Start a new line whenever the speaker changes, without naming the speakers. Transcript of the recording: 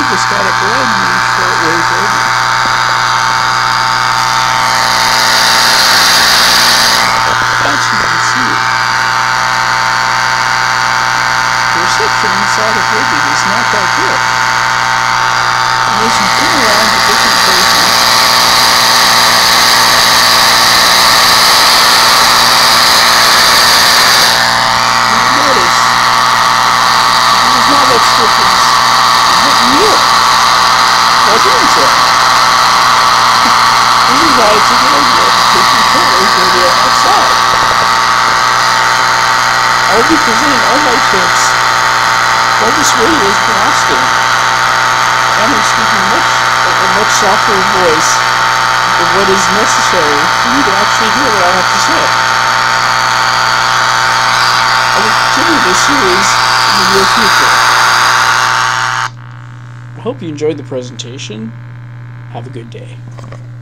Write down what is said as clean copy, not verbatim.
just got it brand new shortwave radio. As you can see, the reception inside of Libby is not that good. And as you come around to different places, you notice there's not much difference. But near, wasn't it? This is why it's a good idea to take your shortwave radio outside. I'll be presenting all my tips while this radio is blasting, and I'm speaking a much softer voice than what is necessary for you to actually hear what I have to say. I will continue this series in the near future. I hope you enjoyed the presentation. Have a good day.